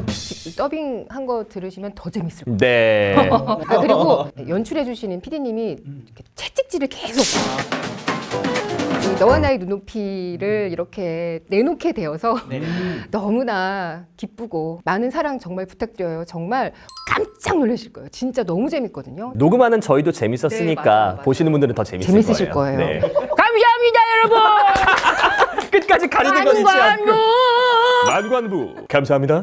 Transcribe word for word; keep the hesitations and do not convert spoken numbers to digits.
저 더빙한 거 들으시면 더 재밌을 거예요. 네. 아, 그리고 연출해주시는 피디님이 채찍질을 계속. 너와 나의 눈높이를 이렇게 내놓게 되어서 네. 너무나 기쁘고 많은 사랑 정말 부탁드려요. 정말 깜짝 놀라실 거예요. 진짜 너무 재밌거든요. 녹음하는 저희도 재밌었으니까 네, 맞아요, 맞아요. 보시는 분들은 더 재밌을 재밌으실 거예요. 거예요. 네. 감사합니다, 여러분. 끝까지 가리는 건 잊지 않고. 만관부. 만관부. 감사합니다.